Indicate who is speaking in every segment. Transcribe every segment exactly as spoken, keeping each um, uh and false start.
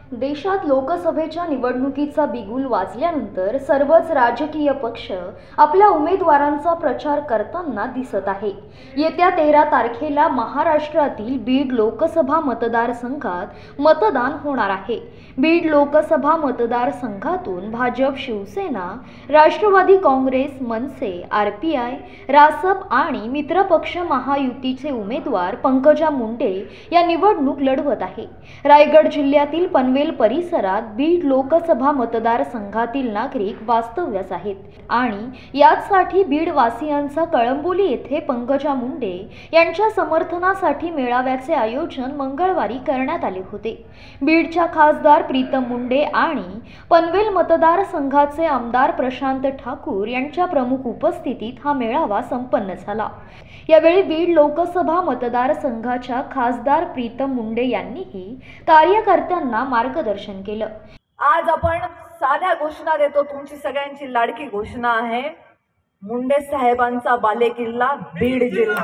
Speaker 1: देशात लोकसभेच्या निवडणुकीचा बिगुल वाजल्यानंतर सर्वच राजकीय पक्ष आपल्या उमेदवारांचा प्रचार करताना दिसत आहे। येत्या तेरा तारखेला महाराष्ट्रातील बीड लोकसभा मतदारसंघात मतदान होणार आहे। बीड लोकसभा मतदारसंघातून भाजप, शिवसेना, राष्ट्रवादी काँग्रेस, मनसे, आरपीआय, रासप आणि मित्रपक्ष महायुतीचे उमेदवार पंकजा मुंडे या निवडणूक लढवत आहे। रायगड जिल्ह्यातील पनवेल परिसरात बीड लोकसभा मतदारसंघातील नागरिक वास्तव्यास आहेत आणि यासाठी बीड वासियांचा कळंबोली येथे पंकजा मुंडे यांच्या समर्थनासाठी मेळाव्याचे आयोजन मंगळवारी करण्यात आले होते। बीडच्या खासदार प्रीतम मुंडे आणि पनवेल मतदारसंघाचे आमदार प्रशांत ठाकूर यांच्या प्रमुख उपस्थितीत हा मेळावा संपन्न झाला। यावेळी बीड लोकसभा मतदारसंघाच्या खासदार प्रीतम मुंडे यांनीही कार्यकर्त्यांना मार्गदर्शन केलं।
Speaker 2: आज आपण साध्या घोषणा देतो, तुमची सगळ्यांची लाडकी घोषणा आहे, मुंडे साहेबांचा बालेकिल्ला बीड जिल्हा।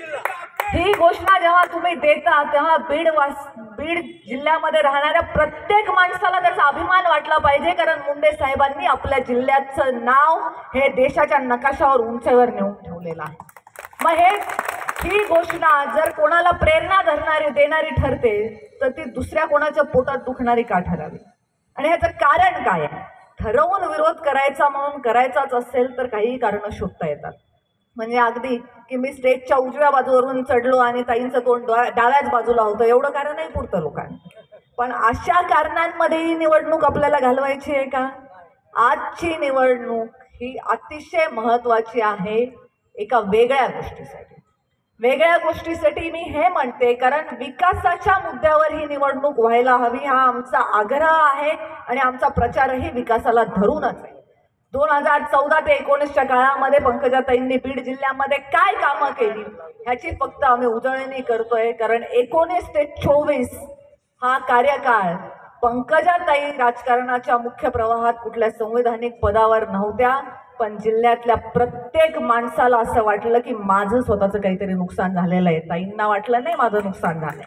Speaker 2: ही घोषणा जेव्हा तुम्ही देता तेव्हा बीड वास बीड जिल्ह्यामध्ये राहणाऱ्या प्रत्येक माणसाला त्याचा अभिमान वाटला पाहिजे, कारण मुंडे साहेबांनी आपल्या जिल्ह्याचं नाव हे देशाच्या नकाशावर उंचीवर नेऊन ठेवलेलं आहे। मग हे ही घोषणा जर कोणाला प्रेरणा धरणारी देणारी ठरते तर ती दुसऱ्या कोणाच्या पोटात दुखणारी का ठरावी? आणि ह्याचं कारण काय आहे? ठरवून विरोध करायचा म्हणून करायचाच असेल तर काही कारणं शोधता येतात। म्हणजे अगदी की मी स्टेजच्या उजव्या बाजूवरून चढलो आणि ताईंचं तोंड डाव्याच बाजूला होतं एवढं कारण नाही पुरतं लोकांना। पण अशा कारणांमध्ये ही निवडणूक आपल्याला घालवायची आहे का? आजची निवडणूक ही अतिशय महत्त्वाची आहे एका वेगळ्या गोष्टीसाठी। वेगळ्या गोष्टीसाठी मी हे म्हणते कारण विकासाच्या मुद्द्यावर ही निवडणूक व्हायला हवी हा आमचा आग्रह आहे आणि आमचा प्रचारही विकासाला धरूनच आहे। दोन हजार चौदा ते एकोणीसच्या काळामध्ये पंकजाताईंनी बीड जिल्ह्यामध्ये काय कामं केली ह्याची फक्त आम्ही उजळणी करतोय, कारण एकोणीस ते चोवीस हा कार्यकाळ पंकजाताई राजकारणाच्या मुख्य प्रवाहात कुठल्या संवैधानिक पदावर नव्हत्या, पण जिल्ह्यातल्या प्रत्येक माणसाला असं वाटलं की माझं स्वतःचं काहीतरी नुकसान झालेलं आहे। ताईंना वाटलं नाही माझं नुकसान झालंय।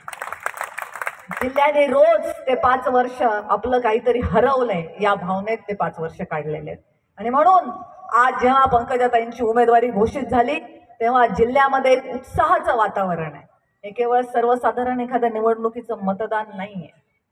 Speaker 2: जिल्ह्याने रोज ते पाच वर्ष आपलं काहीतरी हरवलंय या भावनेत ते पाच वर्ष काढलेले आहेत। आणि म्हणून आज जेव्हा पंकजाताईंची उमेदवारी घोषित झाली तेव्हा जिल्ह्यामध्ये एक उत्साहाचं वातावरण आहे। हे केवळ सर्वसाधारण एखाद्या निवडणुकीचं मतदान नाहीये।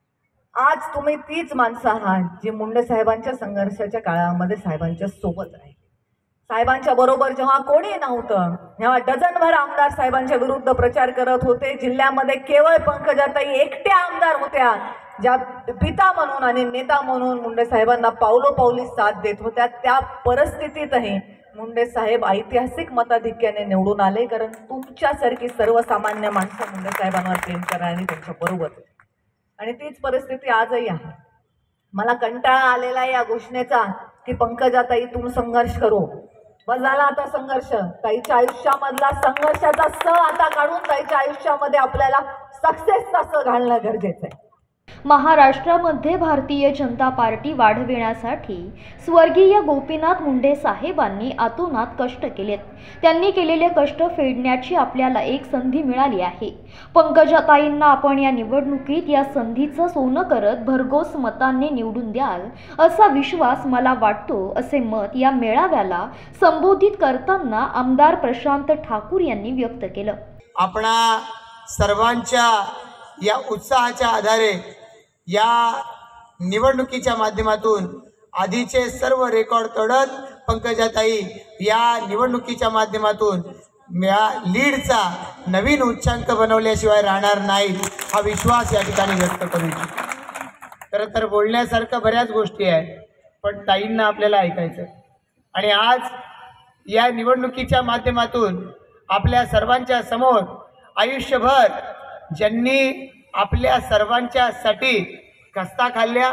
Speaker 2: आज तुम्ही तीच माणसं आहात जी मुंडे साहेबांच्या संघर्षाच्या काळामध्ये साहेबांच्या सोबत राहील। साहेबांच्या बरोबर जेव्हा कोणी नव्हतं तेव्हा डझनभर आमदार साहेबांच्या विरुद्ध प्रचार करत होते। जिल्ह्यामध्ये केवळ पंकजाताई एकट्या आमदार होत्या ज्या पिता म्हणून आणि नेता म्हणून मुंडे साहेबांना पावलोपावली साथ देत होत्या। त्या परिस्थितीतही मुंडे साहेब ऐतिहासिक मताधिक्याने निवडून आले, कारण तुमच्यासारखी सर्वसामान्य माणसं मुंडे साहेबांवर प्रेम करा आणि त्यांच्या बरोबर। आणि तीच परिस्थिती आजही आहे। मला कंटाळा आलेला या घोषणेचा की पंकजाताई तुम संघर्ष करो, बस झाला आता संघर्ष। ताईच्या आयुष्यामधला संघर्षाचा स आता काढून ताईच्या आयुष्यामध्ये आपल्याला सक्सेसचा स घालणं गरजेचं आहे।
Speaker 1: महाराष्ट्रामध्ये भारतीय जनता पार्टी वाढविण्यासाठी स्वर्गीय गोपीनाथ मुंडे साहेबांनी अतोनात कष्ट केलेत। त्यांनी केलेले कष्ट फेडण्याची आपल्याला एक संधी मिळाली आहे। पंकजाताईंना आपण या निवडणुकीत या संधीचं सोनं करत भरघोस मतांनी निवडून द्याल असा विश्वास मला वाटतो, असे मत या मेळाव्याला संबोधित करताना आमदार प्रशांत ठाकूर यांनी व्यक्त केलं।
Speaker 3: आपणा सर्वांच्या या उत्साहाच्या आधारे या निवडणुकीच्या माध्यमातून आधीचे सर्व रेकॉर्ड तोडत पंकजाताई या निवडणुकीच्या माध्यमातून या लीडचा नवीन उच्चांक बनवल्याशिवाय राहणार नाही हा विश्वास या ठिकाणी व्यक्त करू इच्छितो। खरं तर बोलण्यासारखं बऱ्याच गोष्टी आहेत, पण ताईंना आपल्याला ऐकायचं आणि आज या निवडणुकीच्या माध्यमातून आपल्या सर्वांच्या समोर आयुष्यभर ज्यांनी आपल्या सर्वांच्यासाठी कष्टा खाल्ल्या,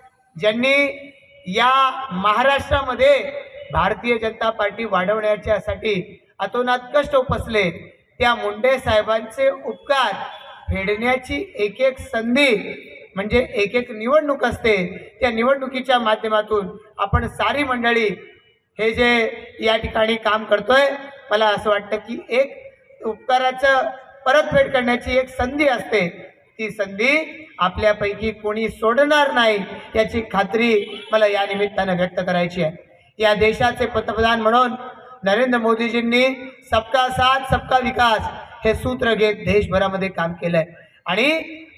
Speaker 3: ज्यांनी या महाराष्ट्रामध्ये भारतीय जनता पार्टी वाढवण्याच्यासाठी अतोनात कष्ट उपसले, त्या मुंडे साहेबांचे उपकार फेडण्याची एक एक संधी म्हणजे एक एक निवडणूक असते। त्या निवडणुकीच्या माध्यमातून आपण सारी मंडळी हे जे या ठिकाणी काम करतोय, मला असं वाटतं की एक उपकाराचं परतफेड करण्याची एक संधी असते ती संधी आपल्यापैकी कोणी सोडणार नाही याची खात्री मला या निमित्तानं व्यक्त करायची आहे. या देशाचे पंतप्रधान म्हणून नरेंद्र मोदीजींनी सबका साथ सबका विकास हे सूत्र घेत देशभरामध्ये काम केलंय आणि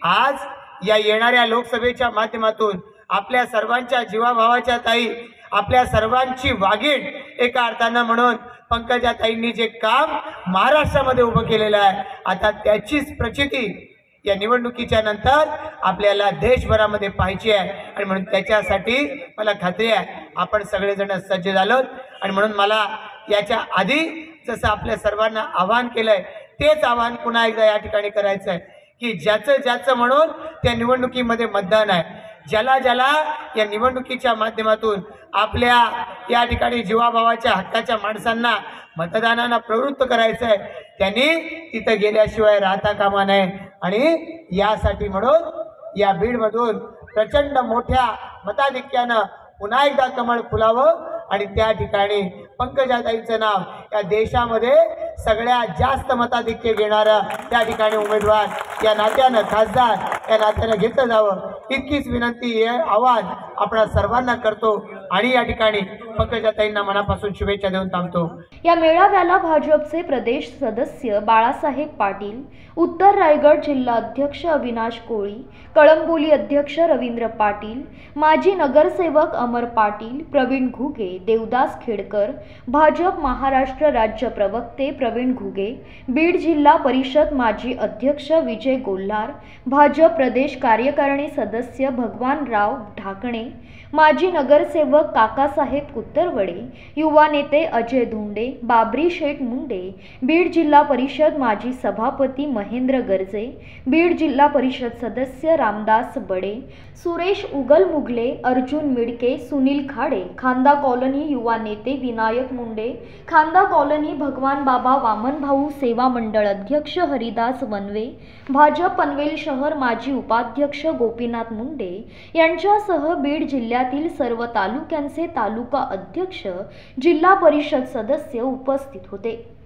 Speaker 3: आज या येणाऱ्या लोकसभेच्या माध्यमातून आपल्या सर्वांच्या जीवाभावाच्या ताई, आपल्या सर्वांची वाघीण एका अर्थानं म्हणून पंकजाताईंनी जे काम महाराष्ट्रामध्ये उभं केलेलं आहे, आता त्याचीच प्रचिती या निवडणुकीच्या नंतर आपल्याला देशभरामध्ये पाहायची आहे आणि म्हणून त्याच्यासाठी मला खात्री आहे आपण सगळेजण सज्ज झालोत. आणि म्हणून मला याच्या आधी जसं आपल्या सर्वांना आवाहन केलंय तेच आवाहन पुन्हा एकदा या ठिकाणी करायचं आहे की ज्याचं ज्याचं म्हणून त्या निवडणुकीमध्ये मतदान आहे, ज्याला ज्याला या निवडणुकीच्या माध्यमातून आपल्या या ठिकाणी जीवाभावाच्या हक्काच्या माणसांना मतदानाला प्रवृत्त करायचं आहे त्यांनी तिथं गेल्याशिवाय राहता कामा नये. आणि यासाठी म्हणून या बीडमधून प्रचंड मोठ्या मताधिक्यानं पुन्हा एकदा कमळ फुलावं आणि त्या ठिकाणी पंकजाताईंचं नाव या देशामध्ये सगळ्यात जास्त मताधिक्य घेणारं त्या ठिकाणी उमेदवार या नात्यानं खासदार या नात्यानं घेतलं जावं इतकीच विनंती हे आवाहन आपण सर्वांना करतो आणि या ठिकाणी पंकजाताईंना मनापासून शुभेच्छा देऊन थांबतो.
Speaker 1: या मेळाव्याला भाजपचे प्रदेश सदस्य बाळासाहेब पाटील, उत्तर रायगड जिल्हा अध्यक्ष अविनाश कोळी, कळंबोली अध्यक्ष रवींद्र पाटील, माजी नगरसेवक अमर पाटील, प्रवीण घुगे, देवदास खेडकर, भाजप महाराष्ट्र राज्य प्रवक्ते प्रवीण घुगे, बीड जिल्हा परिषद माजी अध्यक्ष विजय गोल्हार, भाजप प्रदेश कार्यकारिणी सदस्य भगवानराव ढाकणे, माजी नगरसेवक काकासाहेब कुत्तरवडे, युवा नेते अजय धोंडे, बाबरी शेठ मुंडे, बीड जिल्हा परिषद माजी सभापती महेंद्र गर्जे, बीड जिल्हा परिषद सदस्य रामदास बडे, सुरेश उगल मुगले, अर्जुन मिडके, सुनील खाडे, खांदा कॉलनी युवा नेते विनायक मुंडे, खांदा कॉलनी भगवान बाबा वामनभाऊ सेवा मंडळ अध्यक्ष हरिदास वनवे, भाजप पनवेल शहर माजी उपाध्यक्ष गोपीनाथ मुंडे यांच्यासह बीड जिल्ह्यातील सर्व तालुक्यांचे तालुका अध्यक्ष, जिल्हा परिषद सदस्य उपस्थित होते.